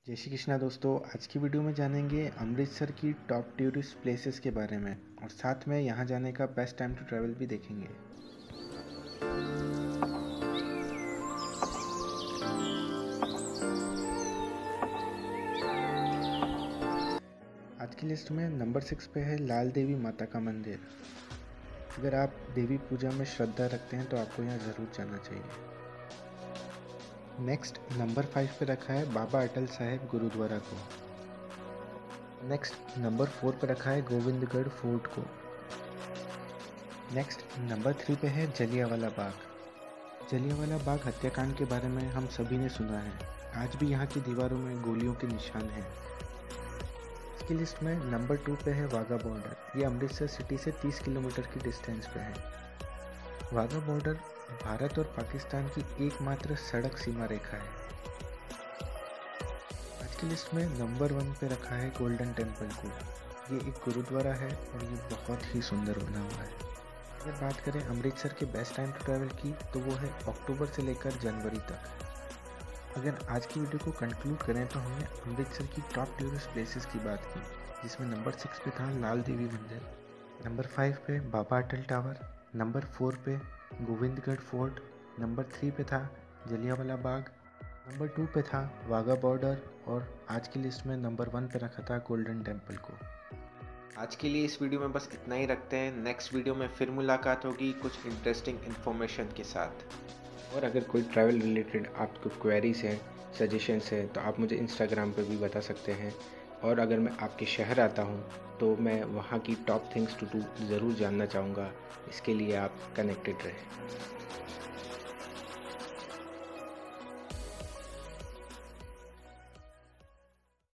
जय श्री कृष्णा दोस्तों। आज की वीडियो में जानेंगे अमृतसर की टॉप टूरिस्ट प्लेसेस के बारे में और साथ में यहाँ जाने का बेस्ट टाइम टू ट्रैवल भी देखेंगे। आज की लिस्ट में नंबर 6 पे है लाल देवी माता का मंदिर। अगर आप देवी पूजा में श्रद्धा रखते हैं तो आपको यहाँ ज़रूर जाना चाहिए। नेक्स्ट नंबर 5 पे रखा है बाबा अटल साहेब गुरुद्वारा को। नेक्स्ट नंबर 4 पे रखा है गोविंदगढ़ फोर्ट को। नेक्स्ट नंबर 3 पे है जलियांवाला बाग। जलियांवाला बाग हत्याकांड के बारे में हम सभी ने सुना है। आज भी यहाँ की दीवारों में गोलियों के निशान हैं। इसकी लिस्ट में नंबर 2 पे है वाघा बॉर्डर। ये अमृतसर सिटी से 30 किलोमीटर की डिस्टेंस पे है। वाघा बॉर्डर भारत और पाकिस्तान की एकमात्र सड़क सीमा रेखा है। आज की लिस्ट में नंबर 1 पे रखा है गोल्डन टेम्पल को। ये एक गुरुद्वारा है और ये बहुत ही सुंदर बना हुआ है। अगर बात करें अमृतसर के बेस्ट टाइम टू ट्रैवल की तो वो है अक्टूबर से लेकर जनवरी तक। अगर आज की वीडियो को कंक्लूड करें तो हमने अमृतसर की टॉप टूरिस्ट प्लेसेस की बात की, जिसमें नंबर 6 पे था लाल देवी मंदिर, नंबर 5 पे बाबा अटल टावर, नंबर 4 पे गोविंदगढ़ फोर्ट, नंबर 3 पे था जलियांवाला बाग, नंबर 2 पे था वाघा बॉर्डर और आज की लिस्ट में नंबर 1 पे रखा था गोल्डन टेम्पल को। आज के लिए इस वीडियो में बस इतना ही रखते हैं। नेक्स्ट वीडियो में फिर मुलाकात होगी कुछ इंटरेस्टिंग इन्फॉर्मेशन के साथ। और अगर कोई ट्रैवल रिलेटेड आपको क्वेरीज हैं, सजेशंस हैं तो आप मुझे इंस्टाग्राम पे भी बता सकते हैं। और अगर मैं आपके शहर आता हूँ तो मैं वहाँ की टॉप थिंग्स टू डू ज़रूर जानना चाहूँगा। इसके लिए आप कनेक्टेड रहें।